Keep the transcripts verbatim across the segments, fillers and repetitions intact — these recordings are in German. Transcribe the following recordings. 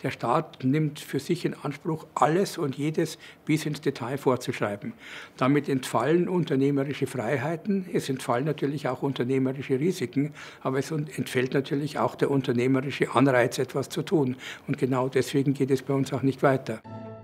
Der Staat nimmt für sich in Anspruch, alles und jedes bis ins Detail vorzuschreiben. Damit entfallen unternehmerische Freiheiten, es entfallen natürlich auch unternehmerische Risiken, aber es entfällt natürlich auch der unternehmerische Anreiz, etwas zu tun. Und genau deswegen geht es bei uns auch nicht weiter.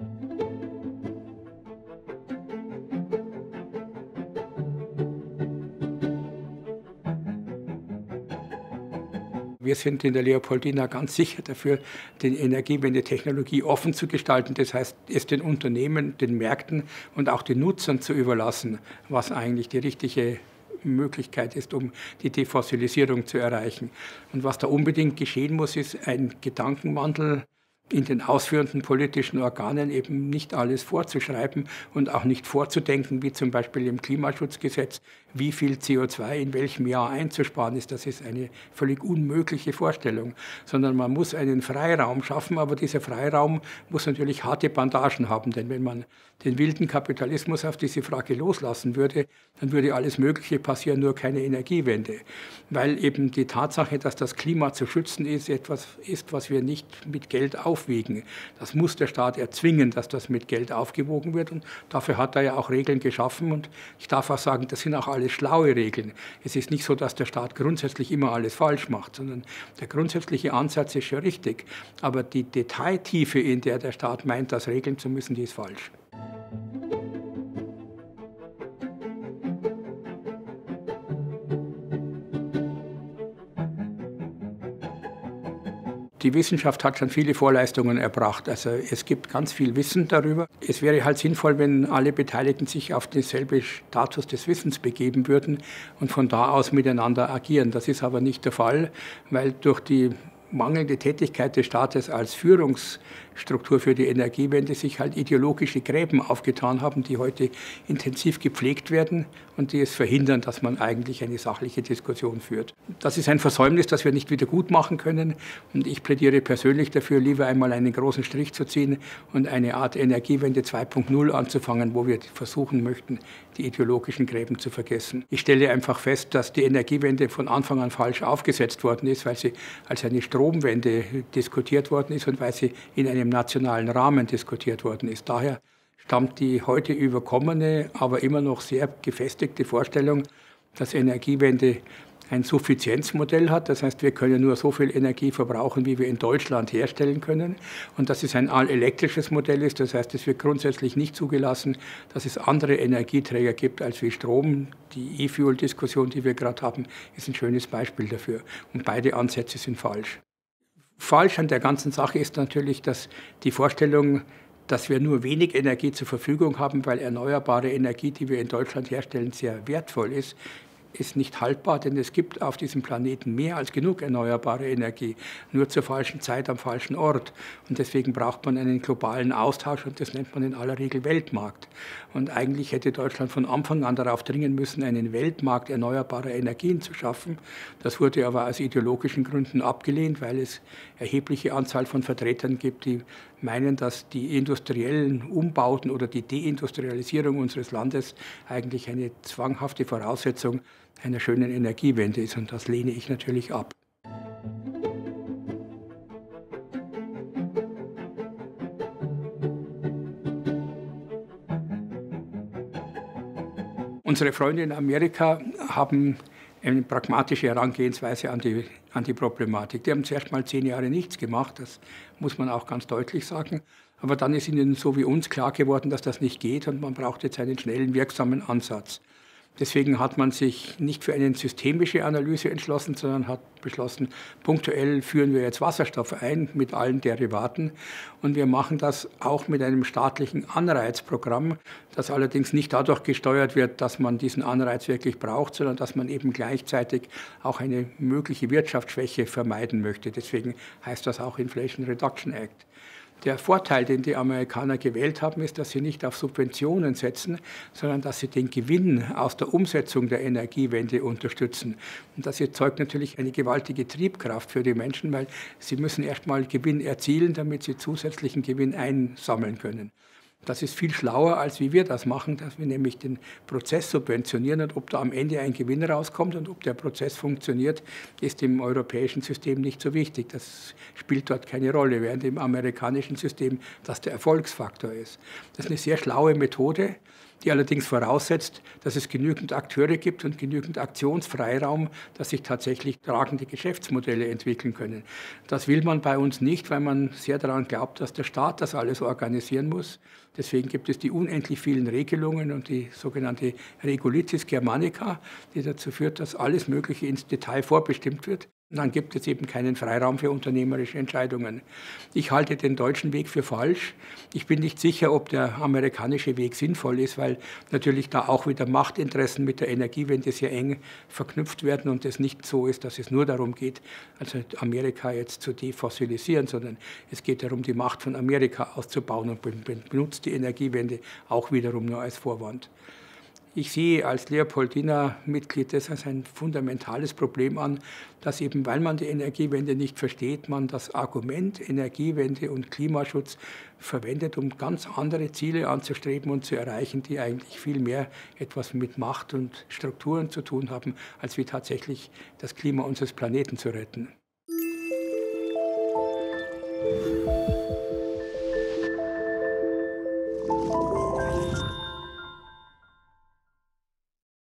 Wir sind in der Leopoldina ganz sicher dafür, die Energiewende-Technologie offen zu gestalten. Das heißt, es den Unternehmen, den Märkten und auch den Nutzern zu überlassen, was eigentlich die richtige Möglichkeit ist, um die Defossilisierung zu erreichen. Und was da unbedingt geschehen muss, ist ein Gedankenwandel in den ausführenden politischen Organen, eben nicht alles vorzuschreiben und auch nicht vorzudenken, wie zum Beispiel im Klimaschutzgesetz, wie viel C O zwei in welchem Jahr einzusparen ist. Das ist eine völlig unmögliche Vorstellung, sondern man muss einen Freiraum schaffen, aber dieser Freiraum muss natürlich harte Bandagen haben, denn wenn man den wilden Kapitalismus auf diese Frage loslassen würde, dann würde alles Mögliche passieren, nur keine Energiewende, weil eben die Tatsache, dass das Klima zu schützen ist, etwas ist, was wir nicht mit Geld aufwiegen. Das muss der Staat erzwingen, dass das mit Geld aufgewogen wird, und dafür hat er ja auch Regeln geschaffen, und ich darf auch sagen, das sind auch alles schlaue Regeln. Es ist nicht so, dass der Staat grundsätzlich immer alles falsch macht, sondern der grundsätzliche Ansatz ist schon richtig, aber die Detailtiefe, in der der Staat meint, das regeln zu müssen, die ist falsch. Die Wissenschaft hat schon viele Vorleistungen erbracht. Also es gibt ganz viel Wissen darüber. Es wäre halt sinnvoll, wenn alle Beteiligten sich auf denselben Status des Wissens begeben würden und von da aus miteinander agieren. Das ist aber nicht der Fall, weil durch die mangelnde Tätigkeit des Staates als Führungsstruktur für die Energiewende sich halt ideologische Gräben aufgetan haben, die heute intensiv gepflegt werden und die es verhindern, dass man eigentlich eine sachliche Diskussion führt. Das ist ein Versäumnis, das wir nicht wieder gut machen können, und ich plädiere persönlich dafür, lieber einmal einen großen Strich zu ziehen und eine Art Energiewende zwei Punkt null anzufangen, wo wir versuchen möchten, die ideologischen Gräben zu vergessen. Ich stelle einfach fest, dass die Energiewende von Anfang an falsch aufgesetzt worden ist, weil sie als eine Stromwende diskutiert worden ist und weil sie in einem nationalen Rahmen diskutiert worden ist. Daher stammt die heute überkommene, aber immer noch sehr gefestigte Vorstellung, dass Energiewende ein Suffizienzmodell hat. Das heißt, wir können nur so viel Energie verbrauchen, wie wir in Deutschland herstellen können. Und dass es ein allelektrisches Modell ist. Das heißt, es wird grundsätzlich nicht zugelassen, dass es andere Energieträger gibt als wie Strom. Die E-Fuel-Diskussion, die wir gerade haben, ist ein schönes Beispiel dafür. Und beide Ansätze sind falsch. Falsch an der ganzen Sache ist natürlich, dass die Vorstellung, dass wir nur wenig Energie zur Verfügung haben, weil erneuerbare Energie, die wir in Deutschland herstellen, sehr wertvoll ist, ist nicht haltbar, denn es gibt auf diesem Planeten mehr als genug erneuerbare Energie, nur zur falschen Zeit am falschen Ort. Und deswegen braucht man einen globalen Austausch, und das nennt man in aller Regel Weltmarkt. Und eigentlich hätte Deutschland von Anfang an darauf dringen müssen, einen Weltmarkt erneuerbarer Energien zu schaffen. Das wurde aber aus ideologischen Gründen abgelehnt, weil es erhebliche Anzahl von Vertretern gibt, die meinen, dass die industriellen Umbauten oder die Deindustrialisierung unseres Landes eigentlich eine zwanghafte Voraussetzung einer schönen Energiewende ist. Und das lehne ich natürlich ab. Unsere Freunde in Amerika haben eine pragmatische Herangehensweise an die, an die Problematik. Die haben zuerst mal zehn Jahre nichts gemacht, das muss man auch ganz deutlich sagen. Aber dann ist ihnen so wie uns klar geworden, dass das nicht geht, und man braucht jetzt einen schnellen, wirksamen Ansatz. Deswegen hat man sich nicht für eine systemische Analyse entschlossen, sondern hat beschlossen, punktuell führen wir jetzt Wasserstoff ein mit allen Derivaten. Und wir machen das auch mit einem staatlichen Anreizprogramm, das allerdings nicht dadurch gesteuert wird, dass man diesen Anreiz wirklich braucht, sondern dass man eben gleichzeitig auch eine mögliche Wirtschaftsschwäche vermeiden möchte. Deswegen heißt das auch Inflation Reduction Act. Der Vorteil, den die Amerikaner gewählt haben, ist, dass sie nicht auf Subventionen setzen, sondern dass sie den Gewinn aus der Umsetzung der Energiewende unterstützen. Und das erzeugt natürlich eine gewaltige Triebkraft für die Menschen, weil sie müssen erst mal Gewinn erzielen, damit sie zusätzlichen Gewinn einsammeln können. Das ist viel schlauer, als wie wir das machen, dass wir nämlich den Prozess subventionieren, und ob da am Ende ein Gewinn rauskommt und ob der Prozess funktioniert, ist im europäischen System nicht so wichtig. Das spielt dort keine Rolle, während im amerikanischen System das der Erfolgsfaktor ist. Das ist eine sehr schlaue Methode, die allerdings voraussetzt, dass es genügend Akteure gibt und genügend Aktionsfreiraum, dass sich tatsächlich tragende Geschäftsmodelle entwickeln können. Das will man bei uns nicht, weil man sehr daran glaubt, dass der Staat das alles organisieren muss. Deswegen gibt es die unendlich vielen Regelungen und die sogenannte Regulitis Germanica, die dazu führt, dass alles Mögliche ins Detail vorbestimmt wird. Und dann gibt es eben keinen Freiraum für unternehmerische Entscheidungen. Ich halte den deutschen Weg für falsch. Ich bin nicht sicher, ob der amerikanische Weg sinnvoll ist, weil natürlich da auch wieder Machtinteressen mit der Energiewende sehr eng verknüpft werden und es nicht so ist, dass es nur darum geht, also Amerika jetzt zu defossilisieren, sondern es geht darum, die Macht von Amerika auszubauen, und benutzt die Energiewende auch wiederum nur als Vorwand. Ich sehe als Leopoldina-Mitglied das als ein fundamentales Problem an, dass eben, weil man die Energiewende nicht versteht, man das Argument Energiewende und Klimaschutz verwendet, um ganz andere Ziele anzustreben und zu erreichen, die eigentlich viel mehr etwas mit Macht und Strukturen zu tun haben, als wie tatsächlich das Klima unseres Planeten zu retten.